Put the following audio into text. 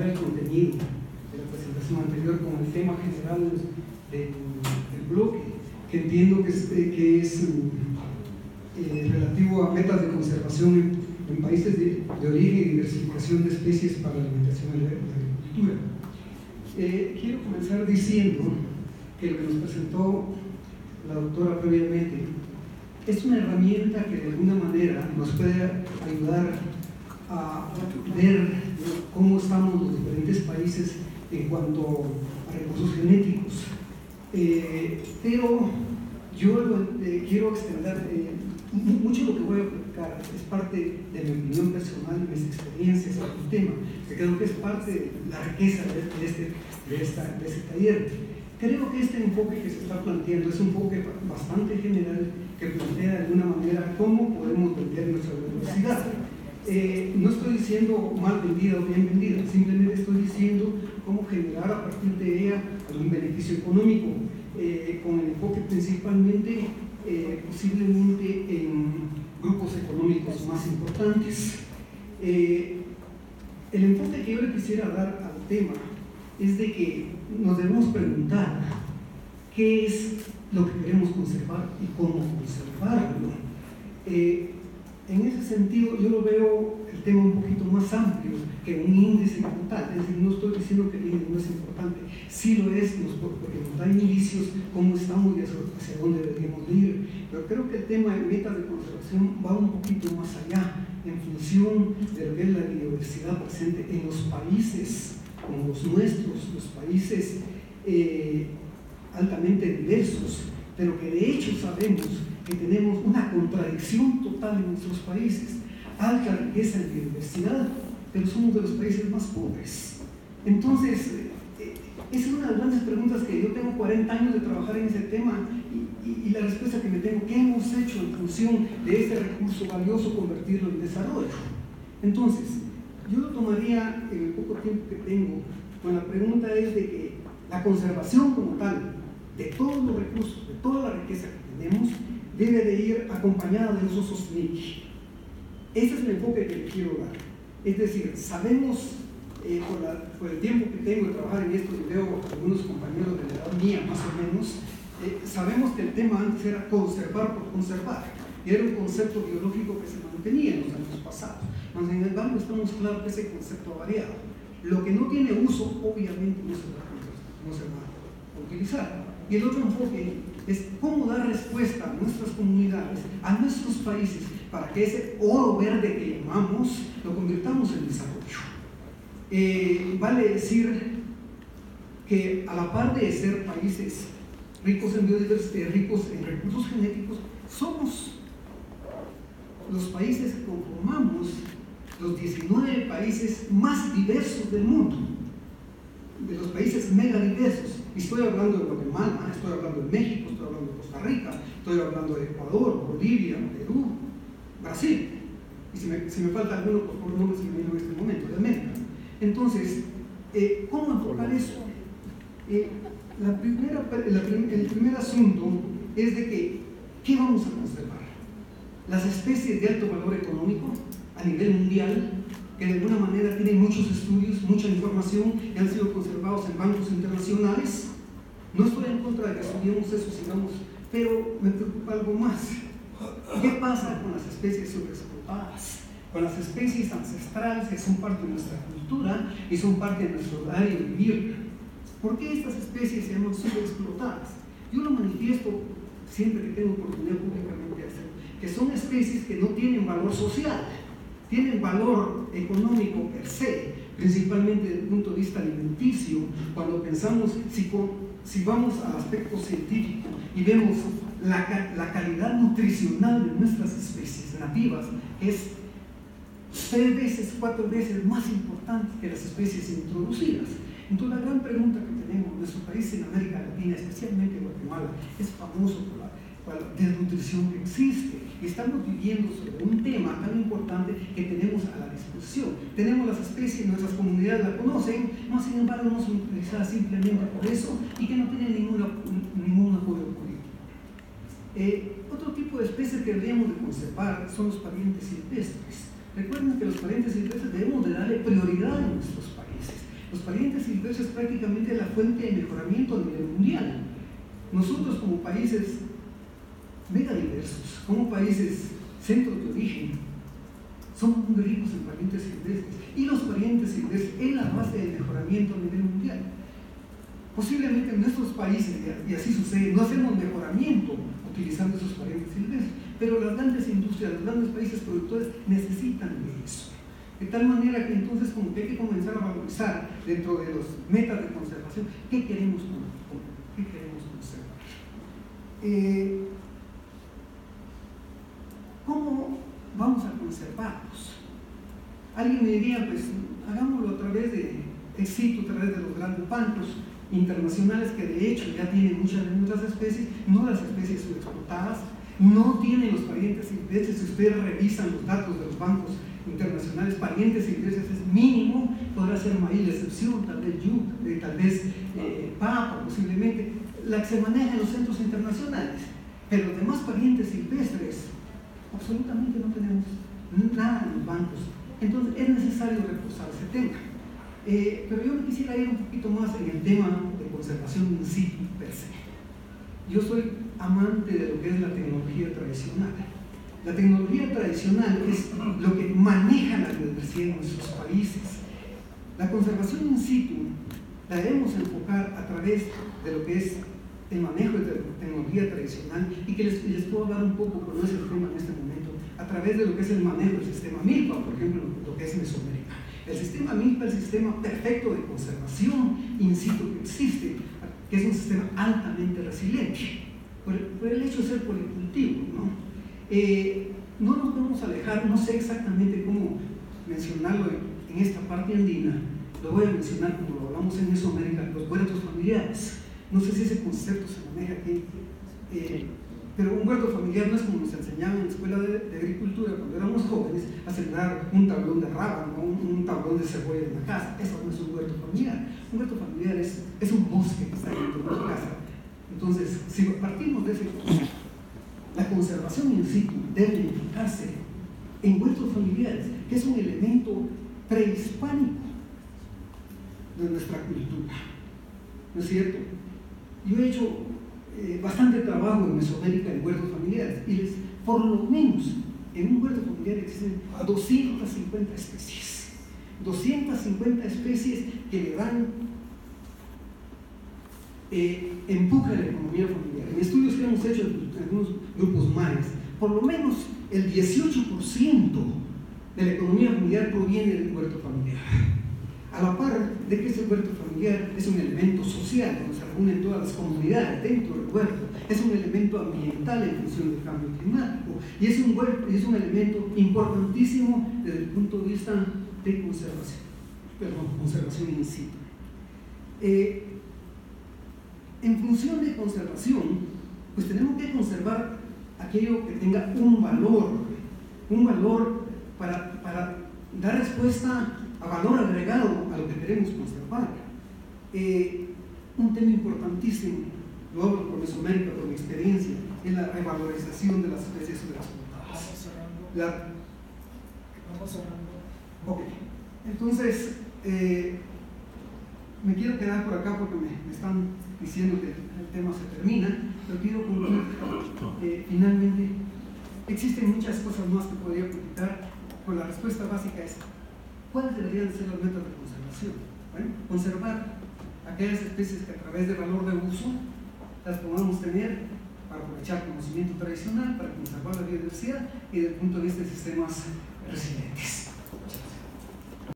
relacionar el contenido de la presentación anterior con el tema general del bloque, que entiendo que es relativo a metas de conservación en países de origen y diversificación de especies para la alimentación y la agricultura. Quiero comenzar diciendo que lo que nos presentó la doctora previamente es una herramienta que de alguna manera nos puede ayudar a ver cómo estamos los diferentes países en cuanto a recursos genéticos. Pero yo quiero extender mucho de lo que voy a platicar es parte de mi opinión personal y mis experiencias en el tema, que creo que es parte de la riqueza de este taller. Creo que este enfoque que se está planteando es un enfoque bastante general que plantea de alguna manera cómo podemos vender nuestra biodiversidad. No estoy diciendo mal vendida o bien vendida, simplemente estoy diciendo cómo generar a partir de ella algún beneficio económico, con el enfoque principalmente posiblemente en grupos económicos más importantes. El enfoque que yo le quisiera dar al tema es de que nos debemos preguntar qué es lo que queremos conservar y cómo conservarlo. En ese sentido, yo lo veo el tema un poquito más amplio que un índice como tal. Es decir, no estoy diciendo que el índice no es importante, sí lo es, porque nos da indicios cómo estamos y hacia dónde deberíamos de ir. Pero creo que el tema de metas de conservación va un poquito más allá, en función de lo que es la biodiversidad presente en los países como los nuestros, los países altamente diversos, pero que de hecho sabemos que tenemos una contradicción total en nuestros países, alta riqueza en biodiversidad, pero somos de los países más pobres. Entonces, esa es una de las grandes preguntas que yo tengo 40 años de trabajar en ese tema y la respuesta que me tengo, ¿qué hemos hecho en función de ese recurso valioso convertirlo en desarrollo? Entonces, yo lo tomaría en el poco tiempo que tengo, con la pregunta es de que la conservación como tal de todos los recursos, de toda la riqueza que tenemos, debe de ir acompañada de uso sostenible. Ese es el enfoque que le quiero dar. Es decir, sabemos, por el tiempo que tengo de trabajar en esto, y veo a algunos compañeros de la edad mía más o menos, sabemos que el tema antes era conservar por conservar, y era un concepto biológico que se mantenía en los años pasados. Sin embargo, estamos claros que ese concepto ha variado. Lo que no tiene uso, obviamente, no se va a utilizar. Y el otro enfoque es cómo dar respuesta a nuestras comunidades, a nuestros países, para que ese oro verde que llamamos lo convirtamos en desarrollo. Vale decir que a la par de ser países ricos en biodiversidad, ricos en recursos genéticos, somos los países que conformamos los 19 países más diversos del mundo, de los países mega diversos. Y estoy hablando de Guatemala, estoy hablando de México, estoy hablando de Costa Rica, estoy hablando de Ecuador, Bolivia, Perú, Brasil. Y si me falta alguno, por favor, no me se me viene en este momento, de América. Entonces, ¿cómo enfocar eso? El primer asunto es de que, ¿qué vamos a conservar? Las especies de alto valor económico a nivel mundial, que de alguna manera tienen muchos estudios, mucha información, y han sido conservados en bancos internacionales. No estoy en contra de que estudiemos eso, sigamos, pero me preocupa algo más. ¿Qué pasa con las especies sobreexplotadas? Con las especies ancestrales que son parte de nuestra cultura y son parte de nuestro diario vivir. ¿Por qué estas especies se llaman sobreexplotadas? Yo lo manifiesto siempre que tengo oportunidad públicamente de hacerlo, que son especies que no tienen valor social, tienen valor económico per se, principalmente desde el punto de vista alimenticio. Cuando pensamos, si vamos al aspecto científico y vemos la calidad nutricional de nuestras especies nativas, es 3 veces, 4 veces más importante que las especies introducidas. Entonces la gran pregunta que tenemos en nuestro país, en América Latina, especialmente Guatemala, es famoso por la desnutrición que existe, y estamos viviendo sobre un tema tan importante que tenemos a la disposición. Tenemos las especies, nuestras comunidades la conocen, mas sin embargo no son utilizadas simplemente por eso y que no tienen ningún apoyo político. Otro tipo de especies que deberíamos de conservar son los parientes silvestres. Recuerden que los parientes silvestres debemos de darle prioridad en nuestros países. Los parientes silvestres es prácticamente la fuente de mejoramiento a nivel mundial. Nosotros como países mega diversos, como países centros de origen, somos muy ricos en parientes silvestres, y los parientes silvestres es la base del mejoramiento a nivel mundial. Posiblemente en nuestros países, y así sucede, no hacemos mejoramiento utilizando esos parientes silvestres, pero las grandes industrias, los grandes países productores necesitan de eso. De tal manera que entonces como que hay que comenzar a valorizar dentro de los metas de conservación qué queremos conservar. ¿Cómo vamos a conservarlos? Alguien me diría, pues hagámoslo a través de éxito, a través de los grandes bancos internacionales que de hecho ya tienen muchas de nuestras especies, no las especies subexplotadas, no tienen los parientes silvestres. Si ustedes revisan los datos de los bancos internacionales, parientes silvestres es mínimo, podrá ser maíz de excepción, tal vez yuca, tal vez papa, posiblemente, la que se maneja en los centros internacionales, pero los demás parientes silvestres, absolutamente no tenemos nada en los bancos. Entonces es necesario reforzar ese tema. Pero yo me quisiera ir un poquito más en el tema de conservación in situ per se. Yo soy amante de lo que es la tecnología tradicional. La tecnología tradicional es lo que maneja la biodiversidad en nuestros países. La conservación in situ la debemos enfocar a través de lo que es el manejo de la tecnología tradicional, y que les puedo hablar un poco, pero no es el tema en este momento, a través de lo que es el manejo del sistema MILPA, por ejemplo, lo que es Mesoamérica. El sistema MILPA es el sistema perfecto de conservación in situ que existe, que es un sistema altamente resiliente, por el hecho de ser policultivo, ¿no? No nos podemos alejar, no sé exactamente cómo mencionarlo en esta parte andina, lo voy a mencionar como lo hablamos en Mesoamérica, los huertos familiares. No sé si ese concepto se maneja aquí, pero un huerto familiar no es como nos enseñaban en la escuela de agricultura cuando éramos jóvenes, a sembrar un tablón de rábano, un tablón de cebolla en la casa. Eso no es un huerto familiar. Un huerto familiar es un bosque que está dentro de la casa. Entonces, si partimos de ese concepto, la conservación in situ debe enfocarse en huertos familiares, que es un elemento prehispánico de nuestra cultura, ¿no es cierto? Yo he hecho bastante trabajo en Mesoamérica en huertos familiares, y por lo menos en un huerto familiar existen 250 especies. 250 especies que le dan empuje a la economía familiar. En estudios que hemos hecho en algunos grupos mayas, por lo menos el 18% de la economía familiar proviene del huerto familiar. A la par de que ese huerto familiar es un elemento social, donde se reúnen todas las comunidades dentro del huerto, es un elemento ambiental en función del cambio climático, y es un elemento importantísimo desde el punto de vista de conservación in situ. En función de conservación, pues tenemos que conservar aquello que tenga un valor para dar respuesta a valor agregado a lo que queremos conservar. Un tema importantísimo, lo hablo por Mesoamérica, por mi experiencia, es la revalorización de las especies sobreexplotadas. Vamos cerrando. Ok, entonces me quiero quedar por acá porque me están diciendo que el tema se termina, pero quiero concluir finalmente. Existen muchas cosas más que podría platicar, pero la respuesta básica es: ¿cuáles deberían ser las metas de conservación? Bueno, conservar aquellas especies que a través de valor de uso las podamos tener para aprovechar conocimiento tradicional, para conservar la biodiversidad y desde el punto de vista de sistemas resilientes.